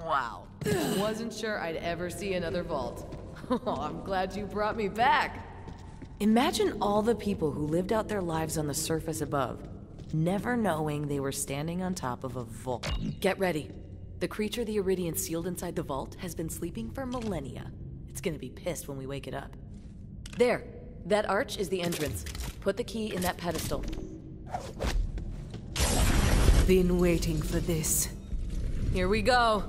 Wow. Wasn't sure I'd ever see another vault. Oh, I'm glad you brought me back. Imagine all the people who lived out their lives on the surface above, never knowing they were standing on top of a vault. Get ready. The creature the Iridian sealed inside the vault has been sleeping for millennia. It's gonna be pissed when we wake it up. There. That arch is the entrance. Put the key in that pedestal. Been waiting for this. Here we go.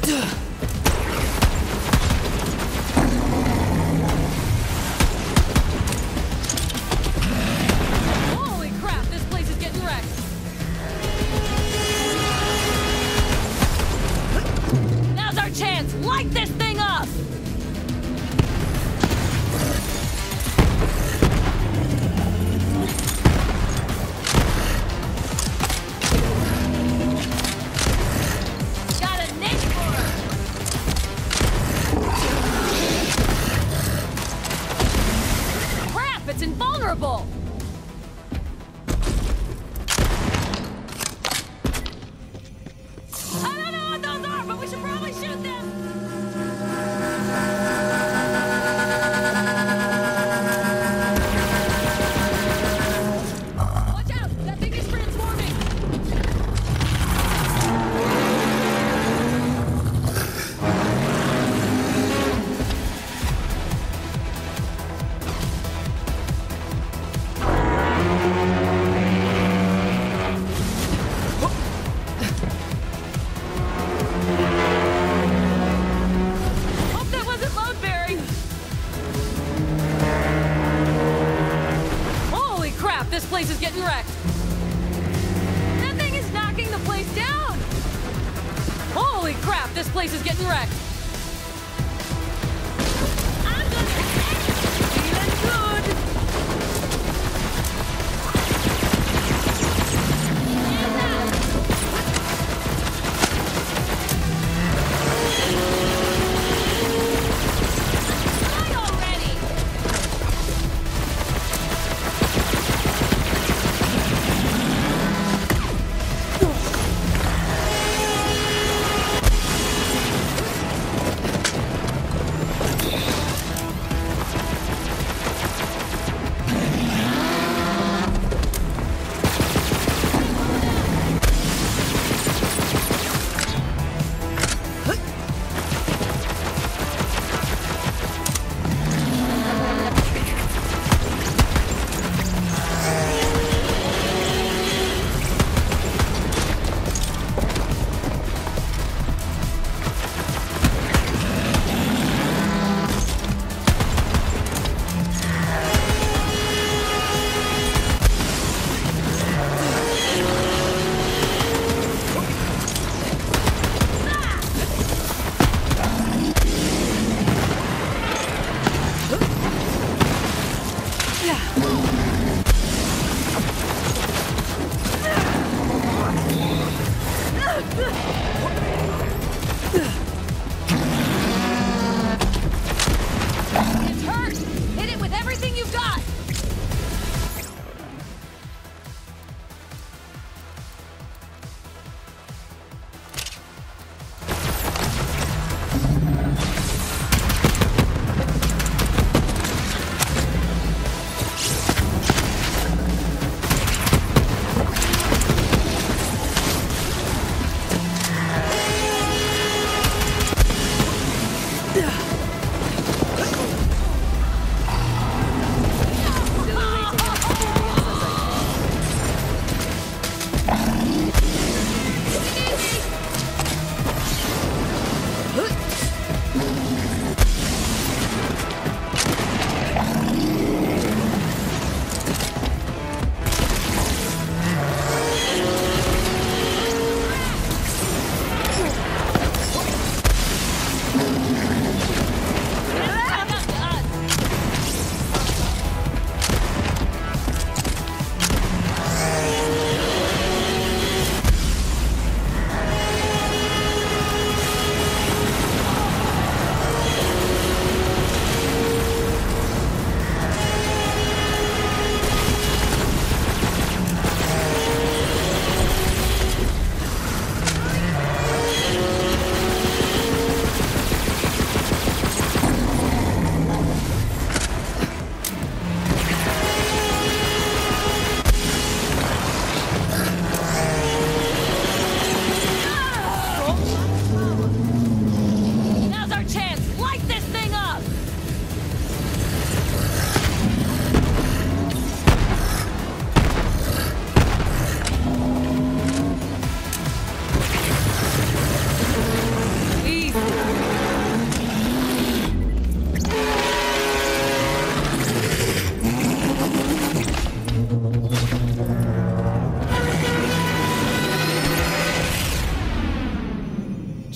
Holy crap, this place is getting wrecked. Now's our chance. Light this thing up. Got a nick for her. Crap, it's invulnerable. I don't know what those are, but we should probably shoot them. Watch out! That thing is transforming! Hope that wasn't load bearing! Holy crap, this place is getting wrecked! That thing is knocking the place down! Holy crap, this place is getting wrecked! I'm gonna feeling good! Hands out! Die already!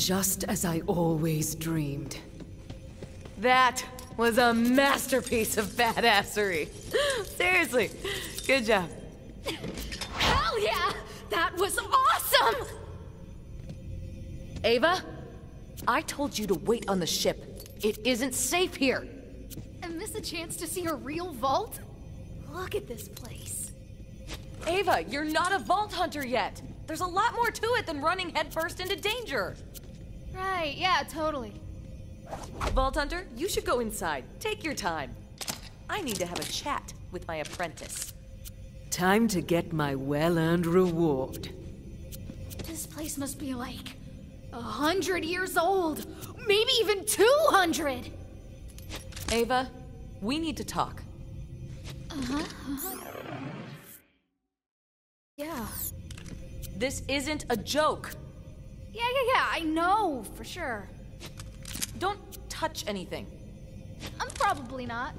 Just as I always dreamed. That was a masterpiece of badassery. Seriously, good job. Hell yeah! That was awesome! Ava, I told you to wait on the ship. It isn't safe here. And this a chance to see a real vault? Look at this place. Ava, you're not a vault hunter yet. There's a lot more to it than running headfirst into danger. Right, yeah, totally. Vault Hunter, you should go inside. Take your time. I need to have a chat with my apprentice. Time to get my well-earned reward. This place must be like 100 years old. Maybe even 200. Ava, we need to talk. Yeah. This isn't a joke. Yeah, I know, for sure. Don't touch anything. I'm probably not.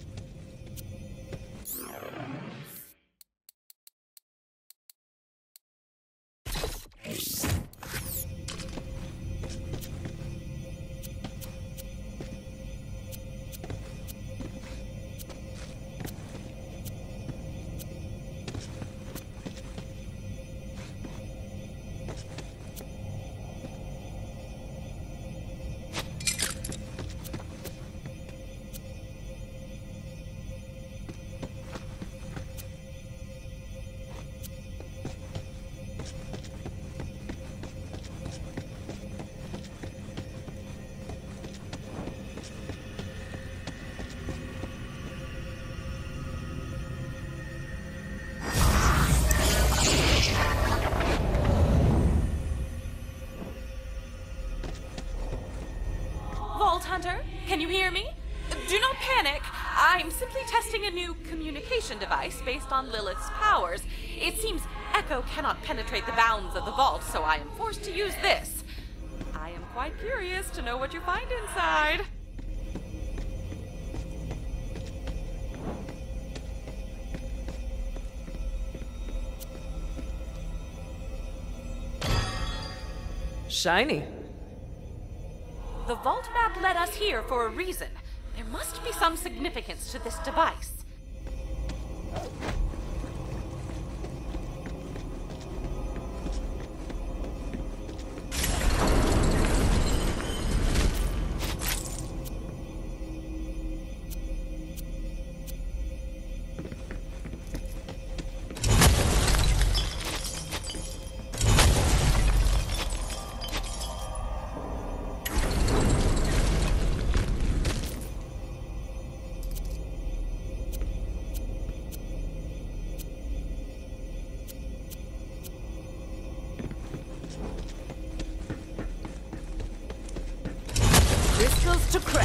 Hunter, can you hear me? Do not panic. I'm simply testing a new communication device based on Lilith's powers. It seems Echo cannot penetrate the bounds of the vault, so I am forced to use this. I am quite curious to know what you find inside. Shiny. The vault map led us here for a reason. There must be some significance to this device. Crystals to crack.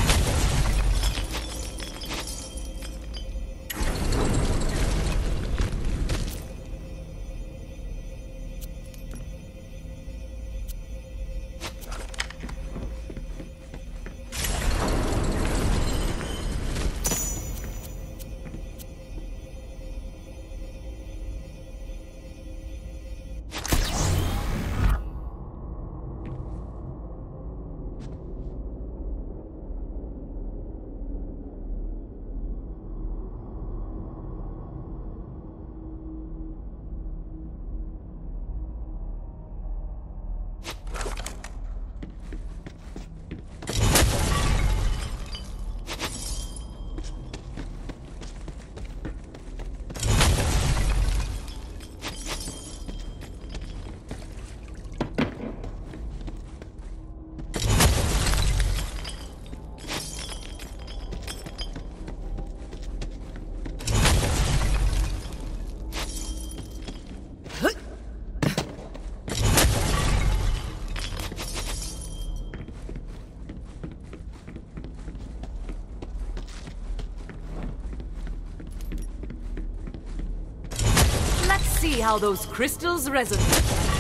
See how those crystals resonate.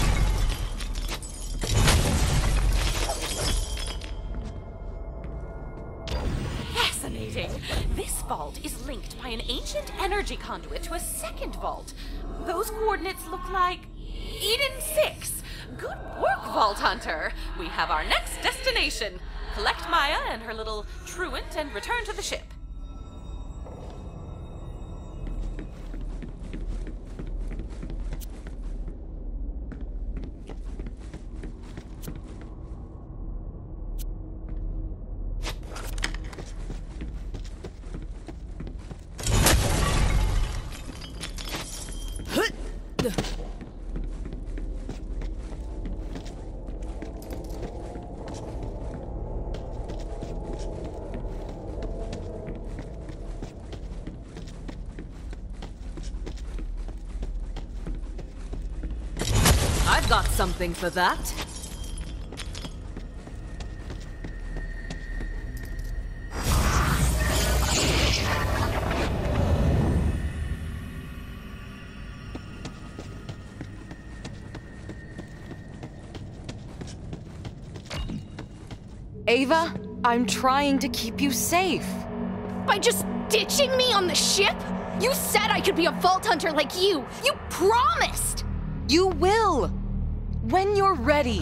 Fascinating. This vault is linked by an ancient energy conduit to a second vault. Those coordinates look like Eden 6. Good work, Vault Hunter. We have our next destination. Collect Maya and her little truant and return to the ship. I've got something for that. Ava, I'm trying to keep you safe. By just ditching me on the ship? You said I could be a Vault Hunter like you! You promised! You will! When you're ready.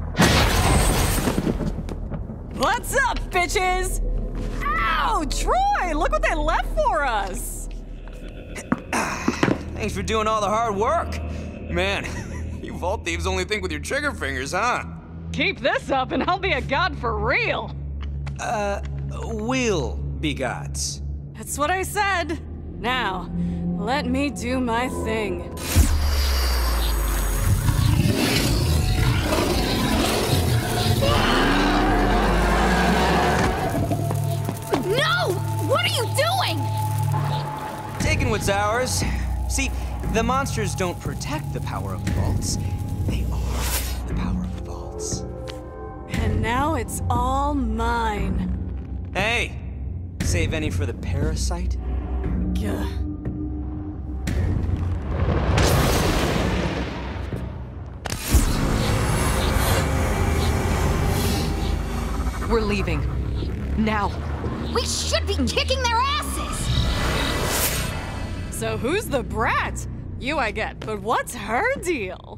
What's up, bitches? Ow, Troy! Look what they left for us! Thanks for doing all the hard work. Man, you vault thieves only think with your trigger fingers, huh? Keep this up and I'll be a god for real! Will be gods. That's what I said. Now, let me do my thing. No! What are you doing? Taking what's ours. See, the monsters don't protect the power of the vaults. They are the power of the vaults. And now it's all mine. Hey, save any for the parasite? Gah. We're leaving. Now. We should be kicking their asses! So who's the brat? You I get, but what's her deal?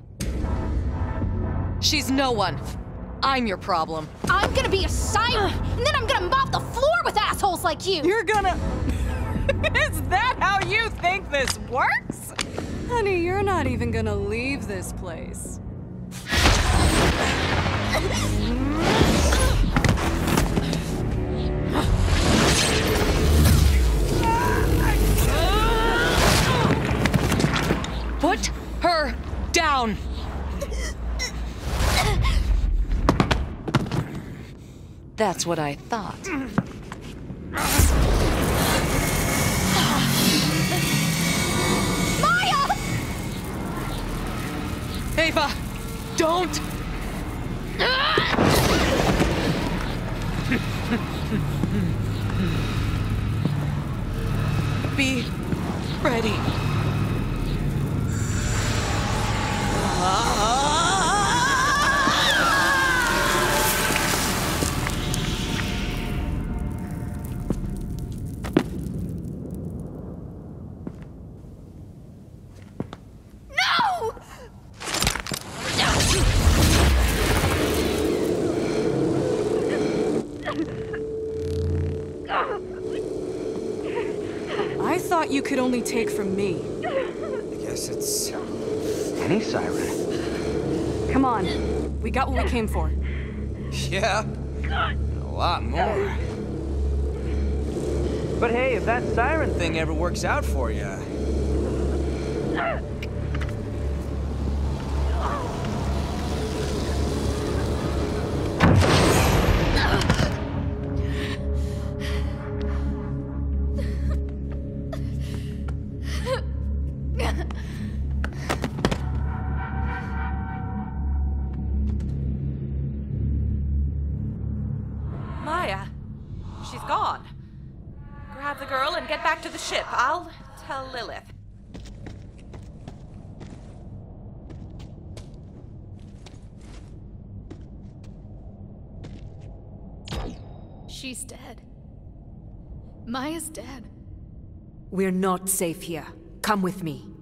She's no one. I'm your problem. I'm gonna be a siren, and then I'm gonna mop the floor with assholes like you! You're gonna... Is that how you think this works? Honey, you're not even gonna leave this place. Put her down. That's what I thought. Maya! Ava, don't! Be ready. No! I thought you could only take from me. I guess it's any siren. Come on, we got what we came for. Yeah, a lot more. But hey, if that siren thing ever works out for you. Maya, she's gone. Grab the girl and get back to the ship. I'll tell Lilith. She's dead. Maya's dead. We're not safe here. Come with me.